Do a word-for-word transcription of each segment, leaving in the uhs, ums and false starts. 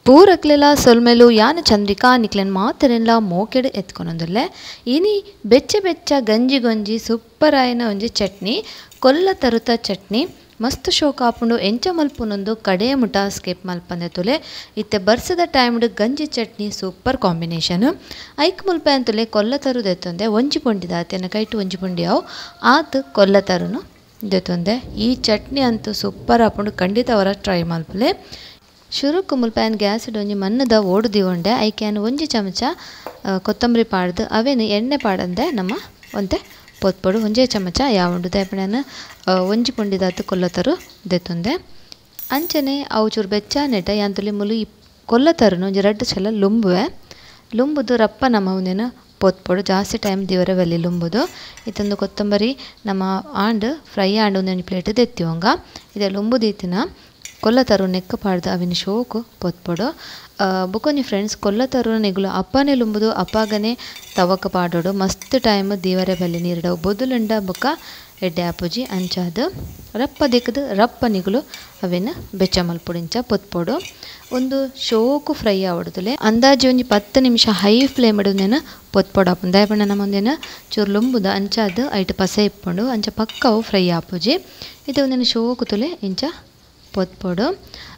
ಪೂರಕ್ಲೆಲ್ಲ ಸೊಲ್ಮೆಲು ಯಾನ ಚಂದ್ರಿಕಾ ನಿಕ್ಲೆನ್ ಮಾತರೆಲ್ಲ ಮೋಕೆಡ್ ಎತ್ಕೊನೊಂದುಲ್ಲೆ ಇನಿ ಬೆಚ್ಚ ಬೆಚ್ಚ ಗಂಜಿ ಗೊಂಜಿ ಸೂಪರ್ ಆಯ್ನ ಒಂಜಿ ಚಟ್ನಿ ಕೊಲ್ಲ ತರುತ ಚಟ್ನಿ ಮಸ್ತ್ ಶೋಕ ಆಪುಂಡು ಎಂಚ ಮಲ್ಪುನೊಂದು ಕಡೆ ಮುಟ ಸ್ಕಿಪ್ ಮಲ್ಪಂದೆ ತುಲೆ ಇತ್ತೆ ಬರ್ಸದ ಟೈಮ್ಡ್ ಗಂಜಿ ಚಟ್ನಿ ಸೂಪರ್ ಕಾಂಬಿನೇಷನ್ ಐಕ್ ಮುಲ್ಪೆ ಅಂತುಲೆ ಕೊಲ್ಲ ತರು ದೆತ್ತೊಂದೆ ಒಂಜಿ ಪುಂಡಿ ದಾತೆನ ಕೈಟು ಒಂಜಿ ಪುಂಡಿ ಅವು ಆತ್ ಕೊಲ್ಲ ತರುನು ದೆತ್ತೊಂದೆ ಈ ಚಟ್ನಿ ಅಂತೂ ಸೂಪರ್ ಆಪುಂಡು ಖಂಡಿತ ಅವರ ಟ್ರೈ ಮಲ್ಪಲೆ ಶುರುಕು ಮುಲ್ಪಯನ್ ಗ್ಯಾಸ್ ಒಂಜಿ ಮಣ್ಣದ ಓಡು ದಿವೊಂಡೆ ಐಕ್ಯಾನ್ ಒಂಜಿ ಚಮಚ ಕೊತ್ತಂಬರಿ ಪಾಡ್ದು ಅವೇನು ಎಣ್ಣೆ ಪಾಡಂದೆ ನಮ್ಮ ಒಂತೆ ಪೊತ್ಪೊಡು ಒಂಜೇ ಚಮಚ ಯಾವುಂಡು ದಯಪಣನ ಒಂಜಿ ಪುಂಡಿದಾತು ಕೊಲ್ಲತರು ದೆತ್ತೊಂದೆ ಅಂಚನೆ ಅವು ಚೂರು ಬೆಚ್ಚ ನೆಟ ಯಾಂತುಲಿ ಮುಲು ಕೊಲ್ಲತರುನು ಒಂಜಿ ರಡ್ಡು ಸಲ ಲುಂಬುವೆ ಲುಂಬುದು ರಪ್ಪ ನಮ್ಮ ಒಂದೇನು ಪೊತ್ಪೊಡು ಜಾಸ್ತಿ ಟೈಮ್ ದಿವರ ಬೆಲ್ಲಿ ಲುಂಬುದು ಇತ್ತೊಂದು ಕೊತ್ತಂಬರಿ ನಮ್ಮ ಆಂಡ್ ಫ್ರೈ ಆಂಡ್ ಒಂದೊಂದು ಪ್ಲೇಟ್ ದೆತ್ತಿವಂಗ ಇದೆ ಲುಂಬುದೀತಿನ ಕೊಲ್ಲ ತರು ನೆಕ್ಕ ಪಾಡ್ದು ಅವಿನ ಶೋಕು ಪೊತ್ಪೊಡು ಬುಕೊಂಜಿ ಫ್ರೆಂಡ್ಸ್ ಕೊಲ್ಲ ತರು ನೆಗುಲು ಅಪ್ಪನೇ ಲುಂಬುದು ಅಪ್ಪಾಗನೆ ತವಕ ಪಾಡೋಡು ಮಸ್ತ್ ಟೈಮ್ ದೀವರೆ ಬೆಲ್ಲಿ ನೀರಿಡವು ಬೊದುಲುಂಡ ಬೊಕ್ಕ ಎಡ್ಡೆ ಆಪುಜಿ ಅಂಚಾದು ರಪ್ಪ ದಿಕ್ಕದು ರಪ್ಪ ನಿಗುಲು ಅವೇನು ಬೆಚ್ಚ ಮಲ್ಪುಡಿಂಚ ಪೊತ್ಪೊಡು ಒಂದು ಶೋಕು ಫ್ರೈ ಆವಡುದುಲೆ ಅಂದಾಜು ಒಂಜಿ ಪತ್ತು ನಿಮಿಷ ಹೈ ಫ್ಲೇಮ್ ಇಡುದೇನು ಪೊತ್ಪೊಡು ಆಪುಂಡು ದಯಪಂಡ ನಮ್ಮೊಂದೇನು ಚೂರು ಲುಂಬುದು ಅಂಚಾದು ಐಟು ಪಸೆ ಇಪ್ಪುಂಡು ಅಂಚ ಪಕ್ಕವು ಫ್ರೈ ಆಪುಜಿ ಇದು ಒಂದೇನು ಶೋಕು ತುಲೆ ಇಂಚ ಪೊತ್ಪೊಡು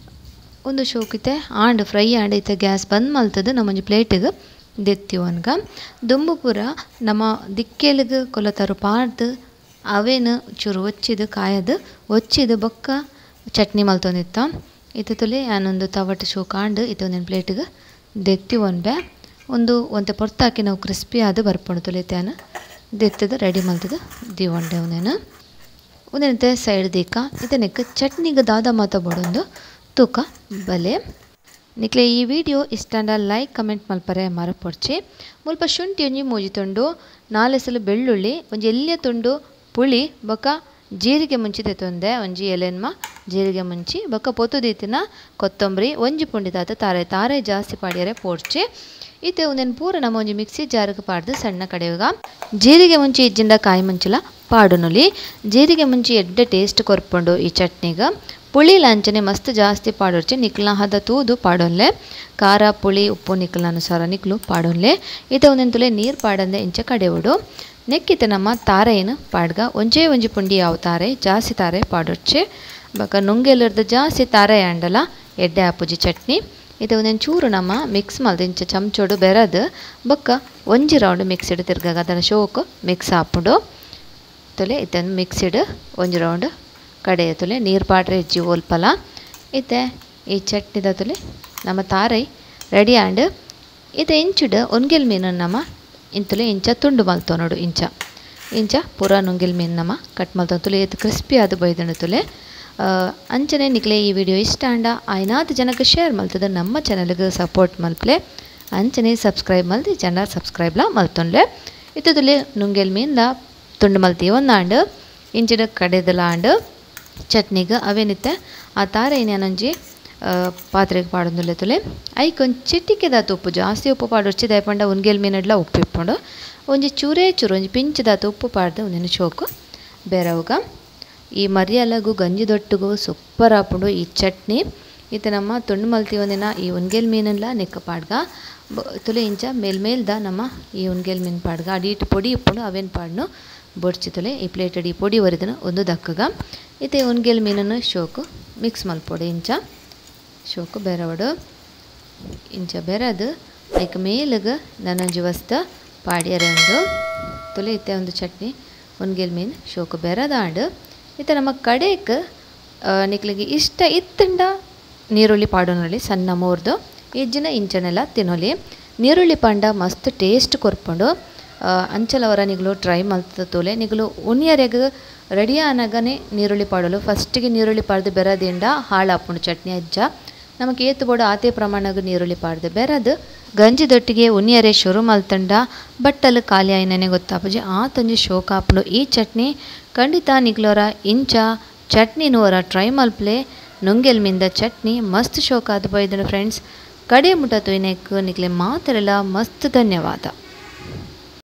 ಒಂದು ಶೋಕಿತೆ ಆಂಡ್ ಫ್ರೈ ಆಂಡ್ ಐತೆ ಗ್ಯಾಸ್ ಬಂದ್ ಮಲ್ತದು ನಮ್ಮೊಂಜಿ ಪ್ಲೇಟಿಗೆ ದೆತ್ತಿವನ್ಗ ದುಂಬು ಪೂರ ನಮ್ಮ ದಿಕ್ಕೆಲಿಗೆ ಕೊಲ್ಲತರು ಪಾಡ್ದು ಅವೇನು ಚೂರು ಒಚ್ಚಿದು ಕಾಯದು ಒಚ್ಚಿದು ಬೊಕ್ಕ ಚಟ್ನಿ ಮಲ್ತೊಂದಿತ್ತ ಇದು ತುಲೆ ನಾನೊಂದು ತವಟ್ಟು ಶೋಕ ಆಂಡ್ ಇದೊಂದೇನು ಪ್ಲೇಟಿಗೆ ದೆತ್ತಿವನ್ಬೆ ಒಂದು ಒಂತೆ ಪೊರ್ತಾಕಿ ನಾವು ಕ್ರಿಸ್ಪಿ ಆದು ಬರ್ಪುಂಡು ತುಲೆ ತ್ಯಾನ ದೆತ್ತದು ರೆಡಿ ಮಲ್ತದು ದಿವಂಡೆ ಒಂದೇನು ಒಂದೇನಂತೆ ಸೈಡ್ ದೀಕ ಇದನ್ನಕ್ಕೆ ಚಟ್ನಿಗೆ ದಾದ ಮಾತ ಬೋಡೊಂದು ತೂಕ ಬಲೆ ನಿಕ್ಲೆ ಈ ವಿಡಿಯೋ ಇಷ್ಟಂಡ ಲೈಕ್ ಕಮೆಂಟ್ ಮಲ್ಪರೆ ಮರಪೊಡ್ಚಿ ಮುಲ್ಪ ಶುಂಠಿ ಒಂಜಿ ಮೂಜಿ ತುಂಡು ನಾಲೆಸಲು ಬೆಳ್ಳುಳ್ಳಿ ಒಂಜಿ ಎಲ್ಲಿಯ ತುಂಡು ಪುಳಿ ಬೊಕ ಜೀರಿಗೆ ಮುಂಚಿ ತೆತ್ತೊಂದೆ ಒಂಜಿ ಎಲೆನ್ಮ ಜೀರಿಗೆ ಮುಂಚಿ ಬೊಕ ಪೊತ್ತು ದೀತಿನ ಕೊತ್ತಂಬರಿ ಒಂಜಿ ಪುಂಡಿ ದಾತ ತಾರೆ ತಾರೆ ಜಾಸ್ತಿ ಪಾಡ್ಯರೆ ಪೋಡ್ಚಿ ಇದು ಒಂದೇನು ಪೂರ ನಮ್ಮ ಒಂಜಿ ಮಿಕ್ಸಿ ಜಾರಿಗೆ ಪಾಡ್ದು ಸಣ್ಣ ಕಡೆಯುಗ ಜೀರಿಗೆ ಮುಂಚಿ ಇಜ್ಜಿಂಡ ಕಾಯಿ ಮುಂಚಿಲ ಪಾಡುನುಲಿ ಜೀರಿಗೆ ಮುಂಚಿ ಎಡ್ಡೆ ಟೇಸ್ಟ್ ಕೊರ್ಪುಂಡು ಈ ಚಟ್ನಿಗೆ ಪುಳಿ ಲಂಚನೆ ಮಸ್ತ್ ಜಾಸ್ತಿ ಪಾಡೋರ್ಚೆ ನಿಕ್ಲ ಹದ ತೂದು ಪಾಡೊನ್ಲೆ ಖಾರ ಪುಳಿ ಉಪ್ಪು ನಿಕ್ಲ ಅನುಸಾರ ನಿಕ್ಲು ಪಾಡೊನ್ಲೆ ಈತ ಒಂದೆಂತುಲೆ ನೀರು ಪಾಡಂದೆ ಇಂಚ ಕಡೆಯುಡು ನೆಕ್ಕಿತ ನಮ್ಮ ತಾರೆ ಏನು ಪಾಡ್ಗ ಒಂಜೇ ಒಂಜಿ ಪುಂಡಿ ಯಾವ ತಾರೆ ಜಾಸ್ತಿ ತಾರೆ ಪಾಡೋರ್ಚೆ ಬಕ ನುಂಗೆಲ್ಲರ್ದು ಜಾಸ್ತಿ ತಾರೆ ಆಂಡಲ ಎಡ್ಡೆ ಆಪುಜಿ ಚಟ್ನಿ ಇದು ಒಂದೇನು ಚೂರು ನಮ್ಮ ಮಿಕ್ಸ್ ಮಲ್ದು ಇಂಚ ಚಮಚೋಡು ಬೆರದು ಬೊಕ್ಕ ಒಂಜಿ ರೌಂಡ್ ಮಿಕ್ಸಿಡ್ ತಿರ್ಗಾಗ ಅದನ್ನು ಶೋಕು ಮಿಕ್ಸ್ ಹಾಪುಡು ತುಲೆ ಇದನ್ನು ಮಿಕ್ಸಿಡ್ ಒಂಜಿ ರೌಂಡ್ ಕಡೆಯ ತುಲೆ ನೀರು ಪಾಡ್ರೆ ಹೆಜ್ಜಿ ಓಲ್ಪಲ ಇತ್ತೆ ಈ ಚಟ್ನಿದ ತುಲೆ ನಮ್ಮ ತಾರೈ ರೆಡಿ ಆಂಡ್ ಇದು ಇಂಚುಡು ಒನ್ಗೆಲ್ ಮೀನು ನಮ್ಮ ಇಂತುಲೆ ಇಂಚ ತುಂಡು ಮಲ್ತೋ ನೋಡು ಇಂಚ ಇಂಚ ಪೂರ ನುಂಗಿಲ್ ಮೀನು ನಮ್ಮ ಕಟ್ ಮಲ್ತೋ ತುಲೆ ಇದು ಕ್ರಿಸ್ಪಿ ಆದು ಬೈದಣ ತುಲೆ ಅಂಚನೆ ನಿಕ್ಲೆ ಈ ವಿಡಿಯೋ ಇಷ್ಟ ಅಂಡ ಐನಾದು ಜನಕ್ಕೆ ಶೇರ್ ಮಲ್ತದ ನಮ್ಮ ಚಾನಲ್ಗೆ ಸಪೋರ್ಟ್ ಮಲ್ಪಲೆ ಅಂಚನೆ ಸಬ್ಸ್ಕ್ರೈಬ್ ಮಲ್ತಿ ಜನ ಸಬ್ಸ್ಕ್ರೈಬ್ಲ ಮಲ್ತೊನ್ಲೆ ಇತ್ತದುಲೆ ನುಂಗೆಲ್ ಮೀನ್ಲ ತುಂಡು ಮಲ್ತಿ ಒಂದಾಂಡು ಇಂಚಿನ ಕಡೆದಲ ಆಂಡು ಚಟ್ನಿಗೆ ಅವೇನಿತ್ತೆ ಆ ತಾರೆ ಇನ್ನೊಂಜಿ ಪಾತ್ರೆಗೆ ಪಾಡೊಂದುಲ್ಲೆ ತುಲೆ ಐಕೊಂದು ಚಿಟಿಕೆದಾತು ಉಪ್ಪು ಜಾಸ್ತಿ ಉಪ್ಪು ಪಾಡೊಚ್ಚಿ ದಯಪಂಡ ಉನ್ಗೆಲ್ ಮೀನಡ್ಲ ಉಪ್ಪು ಇಪ್ಪುಂಡು ಒಂಜಿ ಚೂರೇ ಚೂರು ಒಂಜಿ ಪಿಂಚದಾತು ಉಪ್ಪು ಪಾಡ್ದು ಒಂದೇನು ಶೋಕು ಬೇರೆವಾಗ ಈ ಮರಿಯಲಗು ಗಂಜಿ ದೊಟ್ಟುಗು ಸೂಪರ್ ಆಪುಂಡು ಈ ಚಟ್ನಿ ಇದು ನಮ್ಮ ತುಂಡು ಮಲ್ತಿ ಒಂದಿನ ಈ ಉನ್ಗೆಲ್ ಮೀನೆಲ್ಲ ನೆಕ್ಕ ಪಾಡ್ಗ ತುಲೆ ಇಂಚ ಮೇಲ್ ಮೇಲ್ದ ನಮ್ಮ ಈ ಉನ್ಗೆಲ್ ಮೀನು ಪಾಡ್ಗ ಅಡಿಟ್ಟು ಪೊಡಿ ಇಪ್ಪುಂಡು ಅವೇನು ಪಾಡ್ನು ಬೊಡ್ಚಿ ತುಲೆ ಈ ಪ್ಲೇಟ್ ಅಡಿ ಪೊಡಿ ಒರಿದನು ಒಂದು ದಕ್ಕಗ ಇತ್ತೆ ಉನ್ಗೆಲ್ ಮೀನನ್ನು ಶೋಕು ಮಿಕ್ಸ್ ಮಲ್ಪೊಡು ಇಂಚ ಶೋಕು ಬೆರವಡು ಇಂಚ ಬೆರದು ಐಕ ಮೇಲಗ ನನ್ನೊಂಜಿ ವಸ್ತ ಪಾಡ್ಯರಂಡು ತುಲೆ ಇತ್ತೆ ಒಂದು ಚಟ್ನಿ ಉನ್ಗೆಲ್ ಮೀನು ಶೋಕು ಬೆರದಾಂಡು ಇತ್ತೆ ನಮ್ಮ ಕಡೆಗೆ ನಿಕ್ಲಿಗೆ ಇಷ್ಟ ಇತ್ತಂಡ ನೀರುಳ್ಳಿ ಪಾಡೋನಲ್ಲಿ ಸಣ್ಣ ಮೂರ್ದು ಇಜ್ಜಿನ ಇಂಚನೆಲ್ಲ ತಿನ್ನೋಲಿ ನೀರುಳ್ಳಿ ಪಂಡ ಮಸ್ತ್ ಟೇಸ್ಟ್ ಕೊರ್ಪುಂಡು ಅಂಚಲವರ ನಿಗಲು ಟ್ರೈ ಮಲ್ತ ತೋಲೆ ನಿಗಲು ಉನಿಯರೆಗೆ ರೆಡಿ ಆನಾಗನೇ ನೀರುಳ್ಳಿ ಪಾಡಲು ಫಸ್ಟಿಗೆ ನೀರುಳ್ಳಿ ಪಾಡ್ದು ಬೆರದಿಂದ ಹಾಳಾಪುಂಡು ಚಟ್ನಿ ಅಜ್ಜ ನಮಗೆ ಏತು ಬೋಡು ಆತೆ ಪ್ರಮಾಣಗ ನೀರುಳ್ಳಿ ಪಾಡ್ದು ಬೆರದು ಗಂಜಿ ದೊಟ್ಟಿಗೆ ಉನಿಯರೆ ಶುರು ಮಲ್ತಂಡ ಬಟ್ಟಲು ಖಾಲಿ ಆಯ್ನೇ ಗೊತ್ತಾಪುಜಿ ಆ ತಂಜಿ ಶೋಕ ಆಪುಂಡು ಈ ಚಟ್ನಿ ಖಂಡಿತ ನಿಗ್ಲೋರ ಇಂಚ ಚಟ್ನಿನೂರ ಟ್ರೈ ಮಲ್ಪ್ಲೆ ನುಂಗೆಲ್ ಮಿಂದ ಚಟ್ನಿ ಮಸ್ತ್ ಶೋಕ ಆದ ಬೈದನು ಫ್ರೆಂಡ್ಸ್ ಕಡೆ ಮುಟ್ಟ ತುಯ್ನೆಕ್ ನಿಕ್ಲೆ ಮಾತೆಲ್ಲ ಮಸ್ತ್ ಧನ್ಯವಾದ.